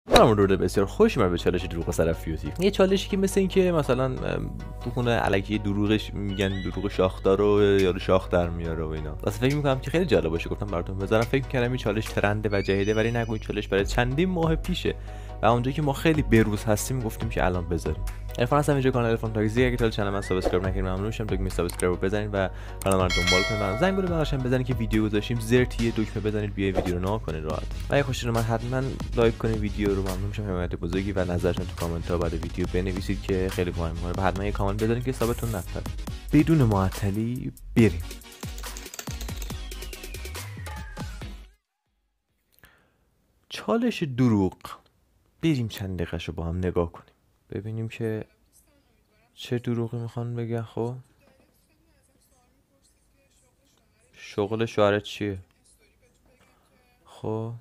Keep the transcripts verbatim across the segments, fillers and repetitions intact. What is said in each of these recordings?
من رو بسیار خوش اومد به چالش دروغ سر فیوتی. یه چالشی که مثل این که مثلا تو خونه الکی دروغش میگن دروغ شاخدار رو یا شاخ در میاره و اینا. واسه فکر میکنم که خیلی جالب باشه گفتم براتون بذارم. فکر میکنم این چالش ترنده و جدیده، ولی نگو این چالش برای چندین ماه پیشه و اونجایی که ما خیلی بروز هستیم گفتیم که الان بذاریم. عرفان هستم اینجا کانال عرفان تاکسی. اگه تا چنل من سابسکرایب نکردید ممنون میشم تا که سابسکرایب رو بزنید و کانال من دنبال کنید. من زنگ رو بغلش بزنید که ویدیو گذاشتیم زر تی دکمه بزنید بیاید ویدیو رو نگاه کنید راحت. و اگه خوشتون اومد حتما لایک کنید ویدیو رو، ممنون میشم. حمایت بزرگی و نظرتون تو کامنت ها بعد ویدیو بنویسید که خیلی کمک میکنه. و حتما یه کامنت بذارید که حسابتون نپره. بدون معطلی بریم. چالش دروغ. بریم چند دقیقه‌شو با هم نگاه کنیم ببینیم که چه دروغی میخوان بگن. خب شغل شوهرت چیه؟ خب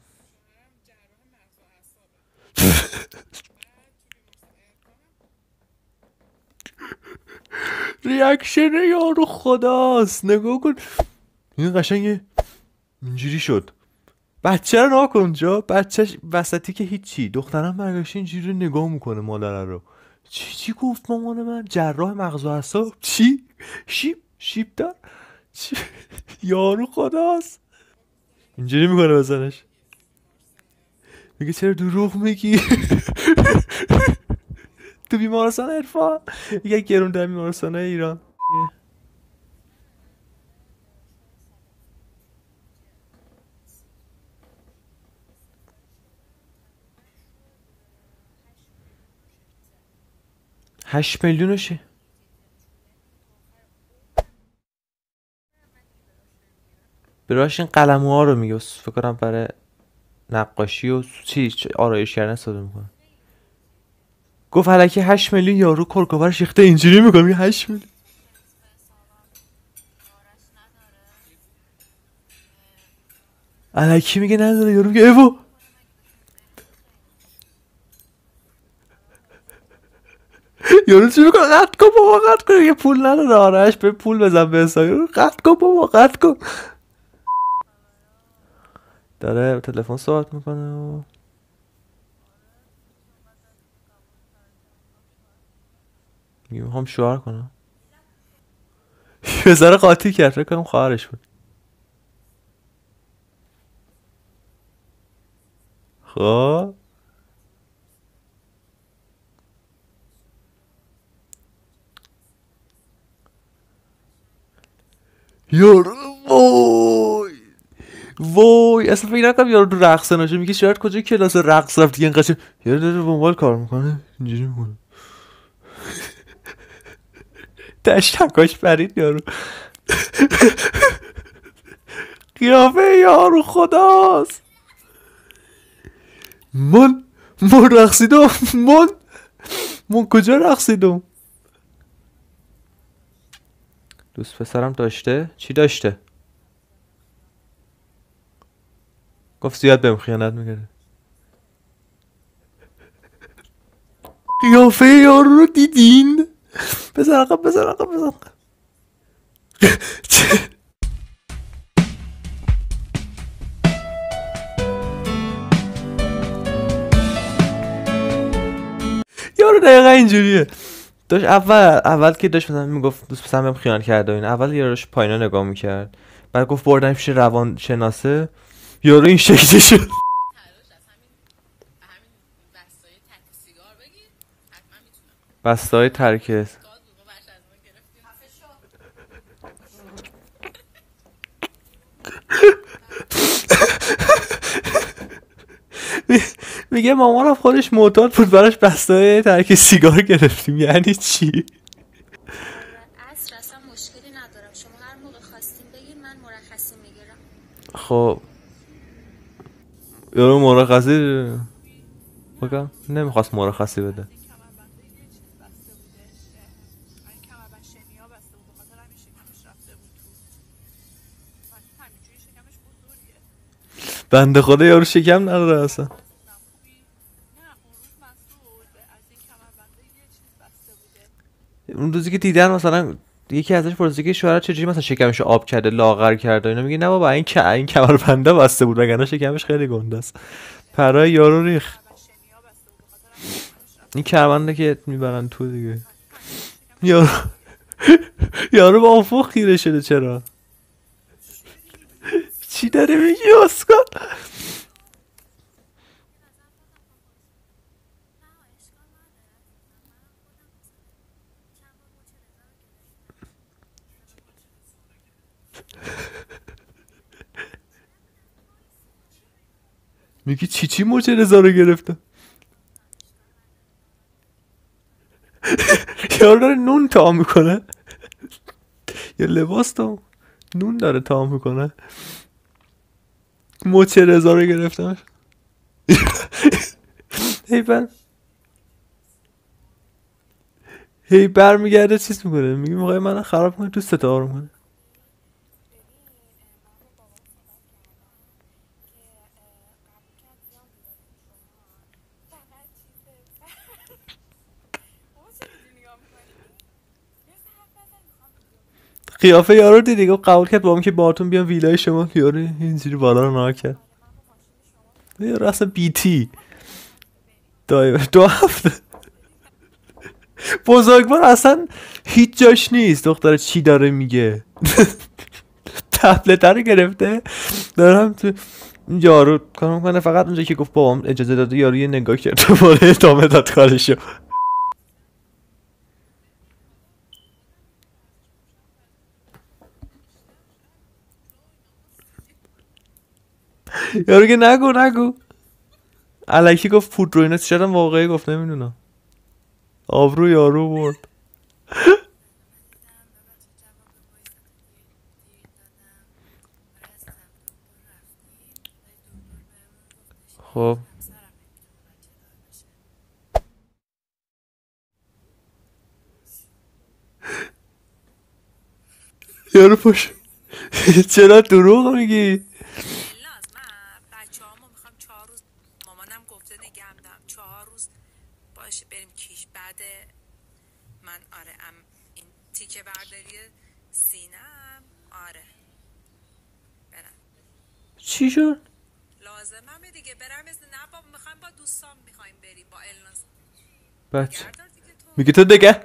ریاکشن یارو خداست. نگاه کن این قشنگه اینجوری شد. بچه رو نگاه کن اونجا، بچهش وسطی که هیچی، دخترم برگشته اینجوری رو نگاه میکنه مادر رو. چی چی گفت مامان من؟ جراح مغز و اعصاب؟ چی؟ شیب شیب دار؟ چی؟ یارو خداست اینجوری میکنه بزنش، میگه چرا دروغ میگی؟ تو بیمارستان عرفان یه گرون در بیمارستان ایران. هشت میلیونشه. براش این قلموها رو میگه فکر کنم برای نقاشی و چی آرایش کردن استفاده میکنه. گفت الکی هشت میلیون یارو کرکوبر شیخته اینجوری میکنه میگه هشت میلیون. الکی میگه نداره، یارو میگه ایوه. یارو چی میکنه؟ قطع کن بابا قطع کن، یه پول نداره آرش به پول بزن به حساب. قطع کن بابا قطع کن. داره تلفن صحبت میکنه و میگه میخوام شوهر کنم. پسر قاطی کرد فکر کنم خواهرش بود. خب یارو وای وای اصلا فکر نکنم یارو تو رقص نشه. میگه شاید کجا کلاس رقص رفت دیگه اینقدر یارو داره موبایل کار میکنه اینجوری میکنه. تشتکاش پرید یارو. قیافه یارو خداست. من من رقصیدم من من کجا رقصیدم؟ دوست پسرم داشته؟ چی داشته؟ گفت زیاد بهم خیانت میکنه. قیافه یارو رو دیدین؟ بزن عقب بزن عقب بزن. یارو دقیقا اینجوریه. داشت اول اول که داشت مثلا میگفت دوست پسرم بهم خیانت کرده و این، اول یاروش پایینا نگاه میکرد، بعد گفت بردم پیش روان شناسه. یارو این شکلی شد. بسته‌های ترک میگه مامانم خودش معتاد بود براش بسته‌های ترک سیگار گرفتیم. یعنی چی؟ عصر اصلا مشکلی ندارم، شما هر موقع خواستین بگین من مرخصی میگیرم. خب یارو مرخصی بگم نمیخواست مرخصی بده. بنده خدا یارو شکم نداره اصلا. اون روزی که دیدن مثلا یکی ازش پرسید که شوهر چجوری مثلا شکمشو آب کرده لاغر کرده اینا، میگه نه بابا این که این کمربنده بسته بود وگرنه شکمش خیلی گنده است. پرای یارو ریخ. این کرمنده که میبرن تو دیگه. یارو یارو با افق خیره شده. چرا؟ چی داره میگی اسکا؟ میگی چی چی موچه رضا رو گرفتم؟ یارو داره نون تا میکنه یا لباس تا نون داره تا میکنه. موچه رضا رو گرفتم. هی بر هی بر میگرده چیز میکنه، میگه موقعی من خراب کنه تو ستا رو کنه. قیافه یارو دیدی گفت قبول کرد با هم که باهاتون بیام ویلای شما. یارو اینجوری بالا رو نگاه کرد. یارو اصلا بیتی دو دو هفته بزرگوار اصلا هیچ جاش نیست. دختر چی داره میگه؟ تبلت رو گرفته دارم تو یارو کار میکنه. فقط اونجا که گفت بابام اجازه داده یارو یه نگاه کرد دوباره ادامه داد کارشو. یارو که نگو نگو الکی گفت پود رو اینا. شاید هم واقعی گفت نمیدونم. آبرو یارو برد. خب یارو پاش چرا دروغ میگی؟ الناز من بچه هامو میخوام چهار روز مامانم گفته نگم دارم چهار روز باشه بریم کیش. بعد من آره ام این تیکه برداری سینم آره برم. چی شد؟ لازممه دیگه برم. از نه بابا میخوایم با دوستان میخوایم بریم با الناز. بچه گردار دیگه تو. میگه تو دیگه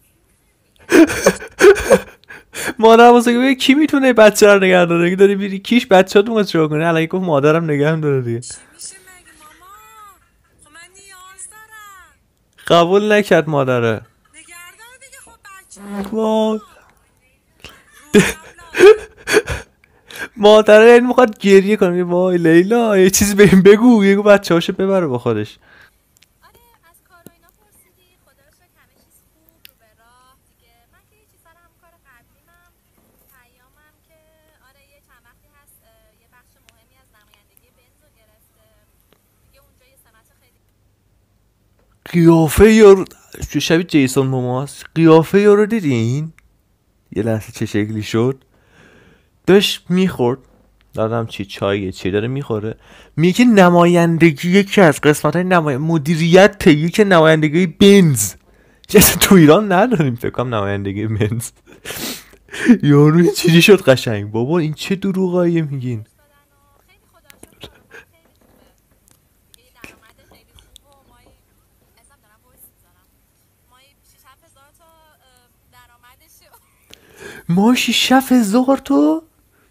مادر واسه که کی میتونه بچه رو نگه داره؟ اگه داری بیری کیش بچه ها تو چرا کنه؟ الان گفت مادرم نگه هم داره دیگه. چی میشه مگه ماما؟ خب من نیاز دارم. قبول نکرد مادره. نگردار دیگه خب بچه وای روزم لازم. مادره این میخواد گریه کنه. میگه وای لیلا یه چیزی به این بگو. یه بچه هاشو ببره با خودش. آره از کار و اینا پرسیدی؟ خدا رو شکر همه چیز خوب رو به راه دیگه. من که هیچی سر همون کار قبلیمم. پیامم که آره یه چند وقتی هست اه، یه بخش مهمی از نمایندگی بنز رو گرفته دیگه. اونجا یه سمت خیلی قیافه یارو شبیه جیسون موماس. قیافه یارو دیدین؟ یه لحظه چه شکلی شد. داشت میخورد دادم چی چایه چی داره میخوره. میگه نمایندگی یکی از قسمت های نمای... مدیریت یکی نمایندگی بنز. چه تو ایران نداریم فکر کنم نمایندگی بنز. یارو این چیزی شد قشنگ. بابا این چه دروغایی میگین؟ دوست دادن و خیلی خدا رو شکر کارمون خیلی خوبه دیگه. یه درآمد خیلی خوب و مایی ازم دارم وایس میزنم. مایی شش هفت هزار تا اه، درآمدشه. ما شیش هزار تو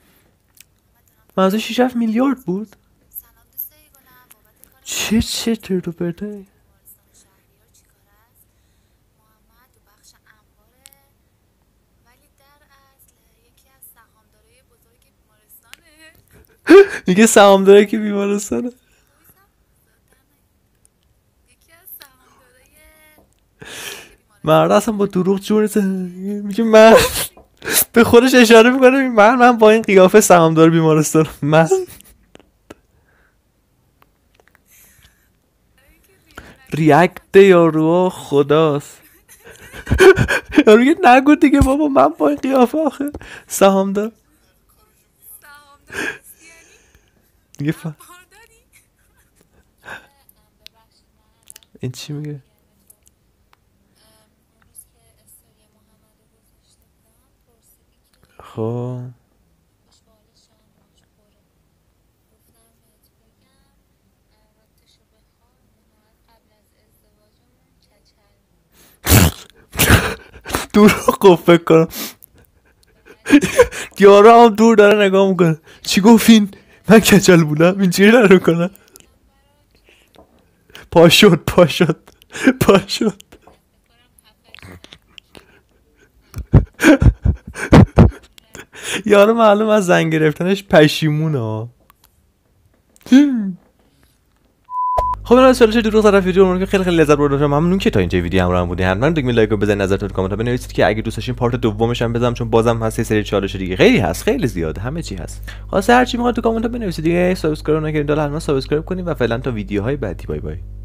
منظور شیش میلیارد بود. سلام دوستای گلم، بابت کار چه چه تو پرته. بیمارستان شهریار چیکار است؟ محمد تو بخش انباره ولی در اصل یکی از سهامدارای بزرگ بیمارستانه. میگه سهامداره که بیمارستانه. وایسم زودتر نگو. یکی از سهامدارای مرد اصلا با دروغ جور میگه من به خودش اشاره میکنه. من من با این قیافه سهامدار بیمارستان. من ریاکت یارو خداست. یارو میگه نگو دیگه بابا من با این قیافه آخه سهامدار. سهامدار هستی یعنی میگه ف... بارداری. ببخشید من الان این چی میگه؟ اون روز که استوری محمد رو گذاشته بودم پرسیدی که خب خوش به حال شامش خوره. گفتم بهت بگم رابطشو بخواه محمد قبل از ازدواجمون دروغ فکر کنم یارو هم دور داره نگاه میکنه چی گفتین؟ من کچل بودم اینجوری نرو کنم پا شد پا شد پا شد یارو معلوم از زنگ گرفتنش پشیمونه. خب من از چالش دروغ طرف ویدیو که خیلی خیلی لذت بردم. ممنون که تا اینجا ویدیو همراه بودین. حتما دکمه لایک رو بزنید، نظرتون تو کامنت ها بنویسید که اگه دوست داشتین پارت دومش هم بذارم، چون بازم هست یه سری چالش دیگه خیلی هست، خیلی زیاده، همه چی هست. خلاص هر چی میخواد تو کامنت ها بنویسید دیگه. سابسکرایب نکنید، حالا حتما سابسکرایب کنید و فعلا تا ویدیوهای بعدی. بای بای.